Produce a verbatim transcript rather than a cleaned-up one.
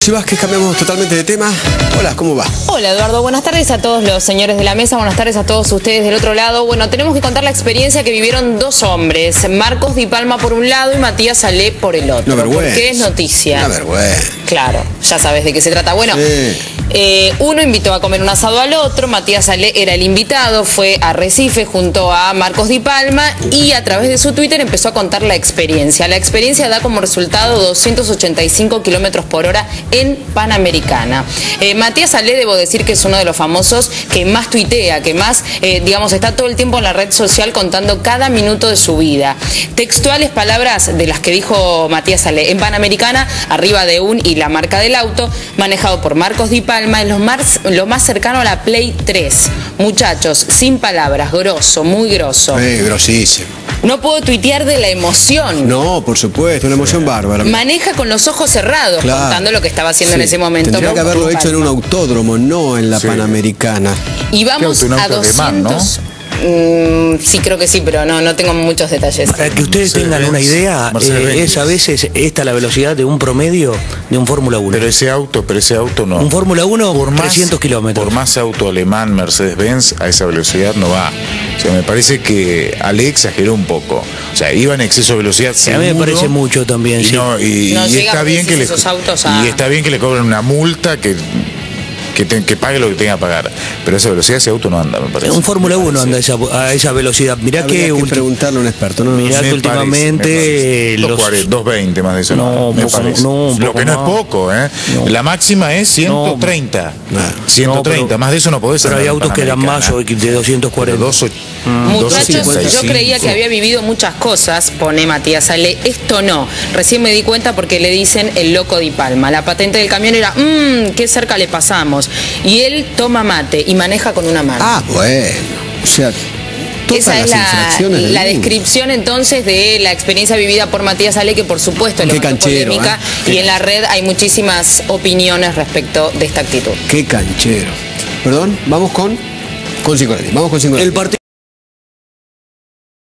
Luchi Vázquez, cambiamos totalmente de tema. Hola, ¿cómo va? Hola, Eduardo. Buenas tardes a todos los señores de la mesa. Buenas tardes a todos ustedes del otro lado. Bueno, tenemos que contar la experiencia que vivieron dos hombres. Marcos Di Palma por un lado y Matías Salé por el otro. Una vergüenza. Porque es noticia. Una vergüenza. Claro, ya sabes de qué se trata. Bueno, sí. eh, uno invitó a comer un asado al otro. Matías Salé era el invitado. Fue a Recife junto a Marcos Di Palma y a través de su Twitter empezó a contar la experiencia. La experiencia da como resultado doscientos ochenta y cinco kilómetros por hora en Panamericana. Eh, Matías Salé, debo decir que es uno de los famosos que más tuitea, que más, eh, digamos, está todo el tiempo en la red social contando cada minuto de su vida. Textuales palabras de las que dijo Matías Salé: en Panamericana, arriba de un y la marca del auto, manejado por Marcos Di Palma, en lo más, lo más cercano a la Play tres. Muchachos, sin palabras, grosso, muy grosso. Sí, grosísimo. No puedo tuitear de la emoción. No, por supuesto, una emoción bárbara. Maneja con los ojos cerrados, claro, contando lo que estaba haciendo sí. en ese momento. Tendría que haberlo hecho en un autódromo, no en la sí. Panamericana. Y vamos a doscientos... Mm, sí, creo que sí, pero no, no tengo muchos detalles. Para que ustedes Mercedes tengan Benz, una idea, eh, es a veces esta la velocidad de un promedio de un Fórmula uno. Pero ese auto, pero ese auto no. Un Fórmula uno por más, trescientos kilómetros. Por más auto alemán, Mercedes-Benz, a esa velocidad no va. O sea, me parece que Ale exageró un poco. O sea, iba en exceso de velocidad seguro, a mí me parece mucho también, y sí. No, y, no y está bien que le, esos autos a... y está bien que le cobren una multa que... Que, te, que pague lo que tenga que pagar, pero a esa velocidad ese auto no anda, me parece. Un Fórmula uno anda a esa, a esa velocidad. Mirá Habría que, que ulti- preguntarle a un experto, ¿no? mirá Me que parece, últimamente me parece. los... doscientos veinte más de eso. No, me un poco- parece. no, un Lo poco que no más. es poco, ¿eh? No. La máxima es ciento treinta. No. ciento treinta, No, pero- más de eso no podés Pero andar hay en autos que dan más Panamericana. o de doscientos cuarenta. Dos och- Muchachos, doscientos cincuenta y yo cinco. creía que había vivido muchas cosas, pone Matías Salé. Esto no. Recién me di cuenta porque le dicen el loco Di Palma. La patente del camión era, mmm, qué cerca le pasamos. Y él toma mate y maneja con una mano. Ah, bueno. O sea, todas Esa las es la, infracciones del la mundo. descripción entonces de la experiencia vivida por Matías Salé, que por supuesto Qué levantó canchero, polémica, ¿eh? y en la red hay muchísimas opiniones respecto de esta actitud. Qué canchero. Perdón, vamos con... Con Cinco Vamos con Cinco El partido